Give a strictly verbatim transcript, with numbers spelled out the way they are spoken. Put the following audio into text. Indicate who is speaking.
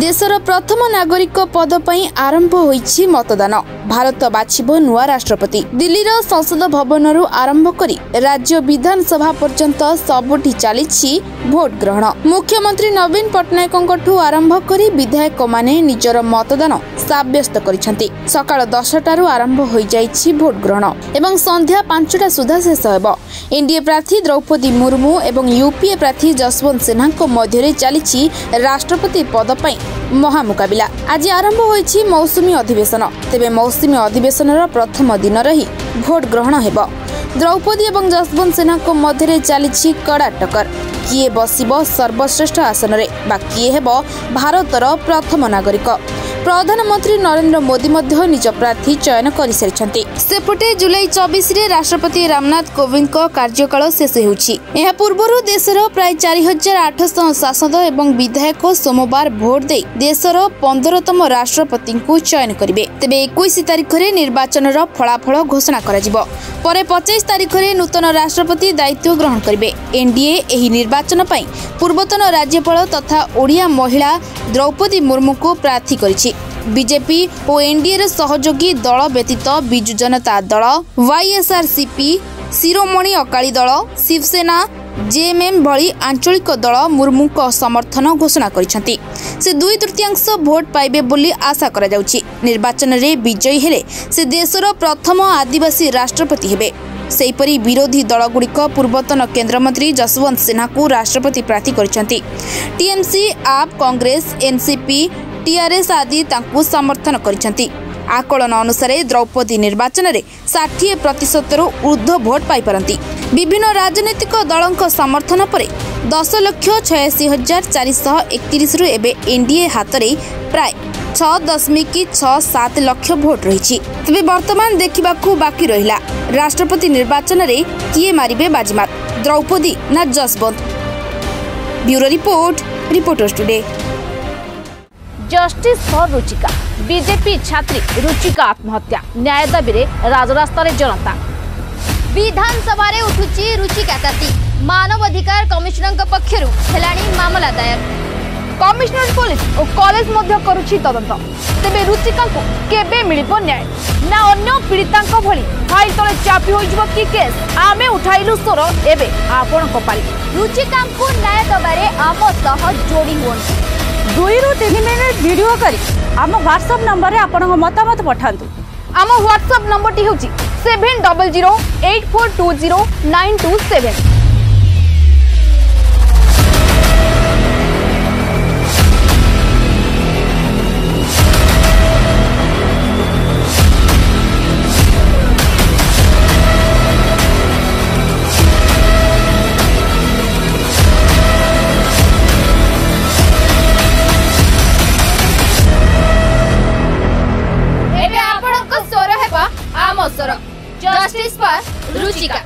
Speaker 1: देशर प्रथम नागरिक पद पई आरंभ होईछि मतदान। भारत बाछिबो नुआ राष्ट्रपति। दिल्लीर संसद भवन आरंभ करी राज्य विधानसभा पर्यंत सबुठी चलीछि भोट ग्रहण। मुख्यमंत्री नवीन पट्टनायक आरंभ करी विधायक माने निजर मतदान साब्यस्त करिसेंति। सकाळ दसटारू आरंभ होई जाइछि भोट ग्रहण एवं संध्या पांचटा सुधा शेष हेबो। एनडीए प्रार्थी द्रौपदी मुर्मू एवं यूपीए प्रार्थी जसवंत सिन्हा मध्य चली राष्ट्रपति पद पई महामुकाबिला। आज आरंभ होईछि मौसुमी अधिवेशन। तेबे मौसुमी अधिवेशन प्रथम दिन रही भोट ग्रहण हेबो। द्रौपदी एवं जसवंत सिन्हा मध्य चली कड़ा टक्कर। किए बसिबो सर्वश्रेष्ठ आसन रे बा किए हेबो भारतर प्रथम नागरिक। प्रधानमंत्री नरेंद्र मोदी मध्य निज प्रार्थी चयन कर सारिछन्ति। सेपटे जुलाई चौबीस रे राष्ट्रपति रामनाथ कोविंद को कार्यकाल शेष होउछि। एहा पूर्वरु देशर प्राय चार हजार आठ सौ सांसद एवं विधायक सोमवार भोट दे देशर पंद्रहतम राष्ट्रपति को चयन करिवे। तेबे इक्कीस तारिख रे निर्वाचन रो फलाफल घोषणा करा जिवो। परे पच्चीस तारिख रे नूतन राष्ट्रपति दायित्व ग्रहण करिवे। एनडीए एही निर्वाचन पई पूर्वतन राज्यपाल तथा ओडिया महिला द्रौपदी मुर्मू को प्रार्थी करिछि। बीजेपी और एनडीए सहयोगी दल व्यतीत बिजु जनता दल, वाईएसआरसीपी, शिरोमणि अकाली दल, शिवसेना, जेएमएम भली आंचलिक दल मुर्मू को समर्थन घोषणा करिसेंति। से दुई तृतीयांश भोट पाइबे बोली आशा करा जाउछि। निर्वाचन रे विजयी हेले से देशर प्रथम आदिवासी राष्ट्रपति हेबे। सेहीपरि विरोधी दलगुड़िक पूर्वतन केन्द्रमंत्री जसवंत सिन्हा को राष्ट्रपति प्रार्थी करिसेंति। टीएमसी, आप, कांग्रेस, एनसीपी, टीआरएस आदि तांकु समर्थन करिसेंति। आकलन अनुसार द्रौपदी निर्वाचन में षाठी प्रतिशत ऊर्ध्व भोट पाई पारंती। विभिन्न राजनीतिक दलों समर्थन पर दस लक्ष छयासी हजार चार सौ एकतीस रु एबे एनडीए हाथ में प्राय छह दशमिक छह सात लक्ष भोट रही। तेज बर्तमान देखा बाकी रहा राष्ट्रपति निर्वाचन में किए मारिबे बाजीमात, द्रौपदी ना Jaswant. Bureau report, reporters today.
Speaker 2: Justice for Ruchika. BJP छात्री रुचिका आत्महत्या, न्याय दाबी रे राजरास्ता जनता।
Speaker 3: विधानसभा रे उठुची रुचिका ताती। मानवाधिकार कमिशनर पक्षरु हेलाणी मामला दायर।
Speaker 2: कमिशनर पुलिस और कॉलेज मध्य करुछि तदंत। तेबे रुचिका को केबे मिलिबो न्याय ना अन्य पीड़ितांक भली फाइल तले चापी होइजबो कि केस? आमे उठाइलु स्वर एबे आपण को पाली।
Speaker 3: रुचिका को न्याय दबारे आम सह जोड़ी होन।
Speaker 2: दुई रु तीन मिनिट वीडियो करी आम व्हाट्सएप नंबर रे आपण मतामत पठांतु। आम व्हाट्सएप नंबर टी होची seven double zero eight four two zero nine two seven.
Speaker 3: Justice for Ruchika.